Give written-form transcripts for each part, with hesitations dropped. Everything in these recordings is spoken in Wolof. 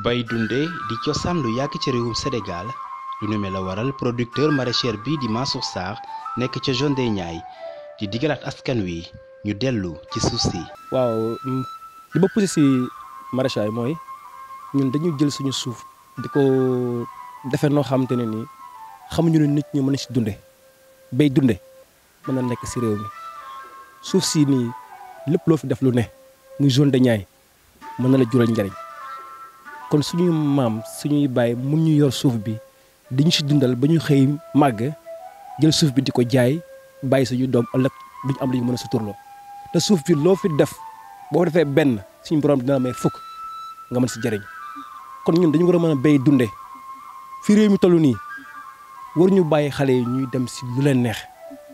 bay dunde di cosaan lu yàgg ci réewum Sénégal lu nu mel la waral producteur maraîcher bi di Mansour Sarr nekk ca zone des Niayes di digalaat askan wi ñu dellu ci suuf si. waaw li ma poussé si maraîchage mooy ñun dañuy jël suñu suuf di ko defee noo xamante ne nii xamuñu ne nit ñi mën a si dunde bay dunde mën na nekk si réew mi suuf si nii lépp loo fi def lu ne muy zone des Niayes mën na la jural njariñ kon suñuy maam suñuy baay mun ñu yor suuf bi di ñu si dundal ba ñu xëy màgg jël suuf bi di ko jaay bàyyi suñu doom ëllëg duñu am lu ñu mën a suturloo te suuf bi loo fi def boo defee benn suñu borom dina may fukk nga mën si jëriñ kon ñun dañu war a mën a béy dundee fi réew mi toll nii war ñu bàyyi xale yi ñuy dem si lu leen neex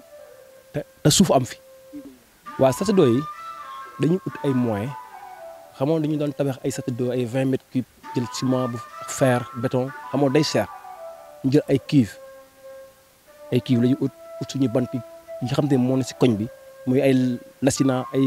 te suuf am fi waa satadoo yi dañuy ut ay moyens xamoon dañu doon tabax ay satadoo ay 20 mètres cubes jël ciment bu fer béton xamoon day cher ñu jël ay cuve la ñu ut suñu bant yi nga xam te moo ne si koñ bi muy ay lasina ay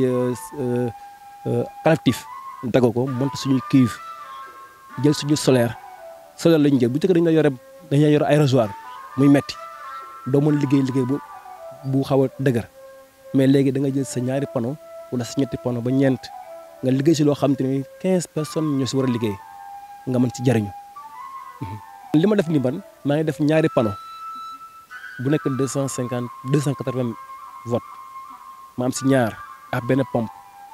collectif dago ko monte suñuy cuve jël suñu solaire la ñu jël bu njëkk dañu la yore ay rasoir muy metti doo mën liggéey bu xaw a dëgër mais léegi da nga jël sa ñaari panneau wala sa ñetti panneau ba ñeent nga liggéey si loo xam te ne 15 personnes ñoo si war a liggéey nga mën ci jariñu li ma def ni ban maa ngi def ñaari panneau bu nekk 280 volts ma am si ñaar ak benn pompe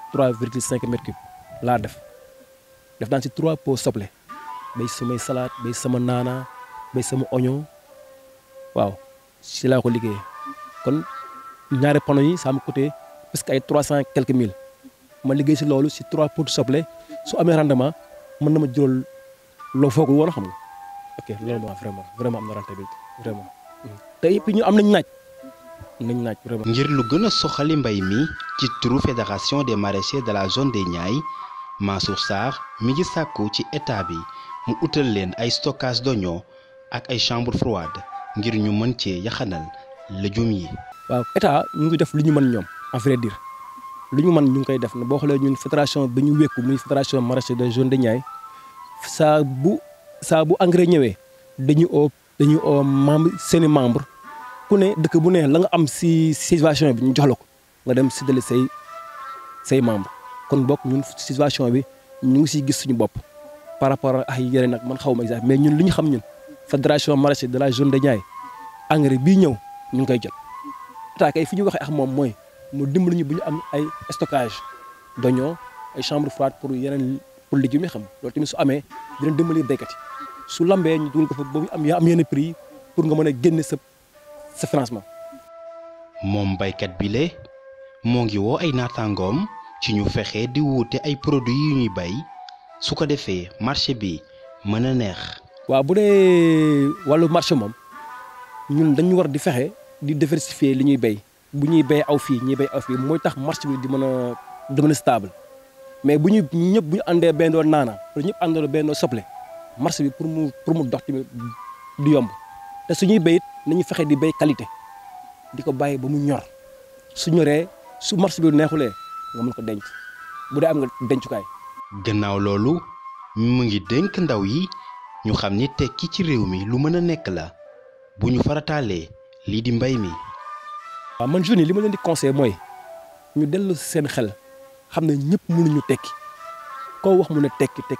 3,5 mètres cubes laa def naa si 3 pots soble bay samay salade bay sama naana bay sama oignon waaw si laa ko liggéeyee kon ñaari panneaux yi ça m'a coûté presque ay 300 quelques mille ma liggéey si loolu si 3 pots soble su amee rendement mën na ma jural loo foogul woon xam nga ok loolu moo vraiment am na rentabilité vraiment te yëpp ñu am nañ naaj vraiment. ngir lu gën a soxali mbay mi ci turu fédération des maraîchers de la zone des Niayes Mansour Sarr mi ngi sàkku ci état bi mu utal leen ay stockage d'oignons ak ay chambre froide ngir ñu mën cee yaxanal légumes yi. waaw état ñu ngi def lu ñu mën ñoom en vrai dire lu ñu mën ñu ngi koy def na boo xoolee ñun fédération bi ñu wékku muy fédération maraîchers de zone des Niayes saa bu engrais ñëwee dañu oo seeni membre ku ne dëkk bu ne la nga am si situation bi ñu jox la ko nga dem séddale say membre kon bokk ñun situation bi ñu ngi siy gis suñu bopp par rapport ak yeneen nag man xaw ma exact mais ñun li ñu xam ñun fédération maraîchers de la zone des Niayes engrais bii ñëw ñu ngi koy jot état kay fi ñu waxee ak moom mooy mu dimbali ñu bu ñu am ay stockage d'oignons ay chambre froide pour légumes yi xam loolu tamit su amee dina dimbali béykat yi su lambee ñu dugal ko fa boobu am yenn prix pour nga mën a génne sa financement. moom baykat bi le moo ngi woo ay naataangoom ci ñu fexe di wuute ay produits yu ñuy bay su ko defee marché bi mën a neex. waaw bu dee wàllu marché moom ñun dañu war di fexe di diversifier li ñuy bay bu ñuy bay aw fii ñuy bay aw fii mooy tax marché bi di mën a stable mais bu ñu àndee benn doon naana wala ñëpp àndoo benn doon soble marché bi pour mu dox tamit du yomb te suñuy bay it nañu fexe di bay qualité di ko bàyyi ba mu ñor su ñoree su marché bi neexulee nga mën ko denc bu dee am nga dencukaay. gannaaw loolu mu ngi dénk ndaw yi ñu xam ni tekki ci réew mi lu mën a nekk la bu ñu farataalee lii di mbay mi. waaw man jeunes yi li ma leen di conseillé mooy ñu dellu seen xel xam ne ñëpp mënuñu tekki koo wax mu ne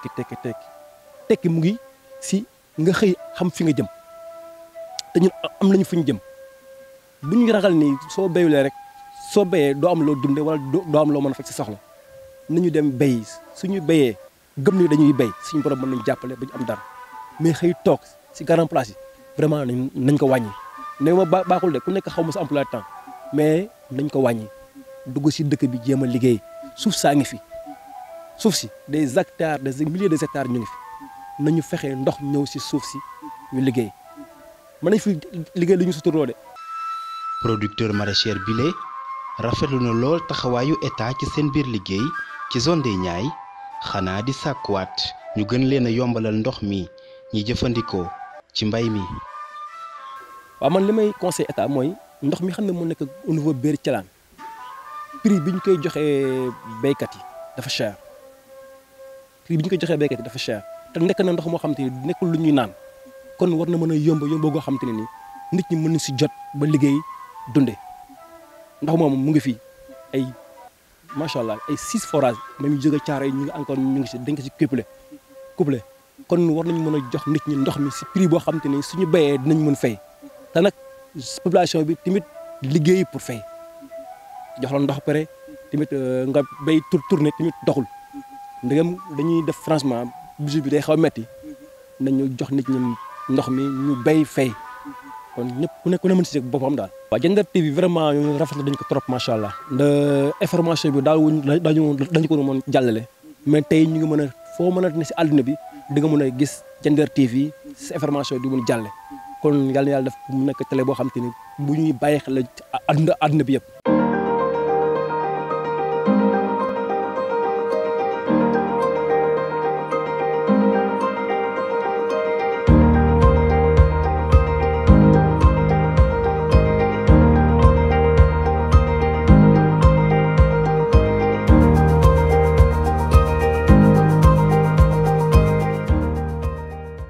tekki mu ngi si nga xëy xam fi nga jëm te ñun am nañu fu ñu jëm bu ñu ragal ni soo béyulee rek soo béyee doo am loo dunde wala doo am loo mën a faj si soxla nañu dem béy suñu béyee gëm ni dañuy béy suñu borom mën nañu jàppale ba ñu am dara mais xëy toog si grand place yi vraiment nañ ko wàññi ne ma baaxul de ku nekk xaw ma sa emploi temps mais nañ ko wàññi dugg si dëkk bi jéem a liggéey suuf saa ngi fi suuf si des hectares des milliers de hectares ñu ngi fi nañu fexe ndox ñëw si suuf si ñu liggéey mën nañ fi liggéey lu ñu suturloo de. producteur maraîcher bile rafetlu na lool taxawaayu état ci seen biir liggéey ci zone des Niayes xanaa di sàkkuwaat ñu gën leen a yombalal ndox mi ñi jëfandikoo ci mbay mi. waaw man li may conseil état mooy ndox mi xam ne mu nekk au niveau Béri Thielane prix bi ñu koy joxee béykat yi dafa cher te nekk na ndox moo xam te ni nekkul lu ñuy naan kon war na mën a yomb goo xam te ne ni nit ñi mën nañ si jot ba liggéey dunde ndox moomu mu ngi fii ay macha allah ay 6 forages même yu jóge caaro yi ñu ngi encore ñu ngi si dañ ko si couplé kon war nañu mën a jox nit ñi ndox mi si prix boo xam te ni suñu béyee dinañ mën fay te nag population bi tamit liggéey pour fay jox la ndox pare tamit nga béy tourné tamit doxul ndegam dañuy def franchement budget bi day xaw a metti nañu jox nit ñi ndox mi ñu béy fay kon ñëpp ku ne mën si boppam daal. waaw Diender TV vraiment ñu rafetlu dañ ko trop macha allah. information bi daal dañu ko mën jàllale mais tey ñu ngi mën a foo mën a ne si àdduna bi di nga mën a gis Diender TV si information di mun jàlle kon yàlla def mu nekk télé boo xam te ni bu ñuy bàyyi xel àdduna bi yëpp.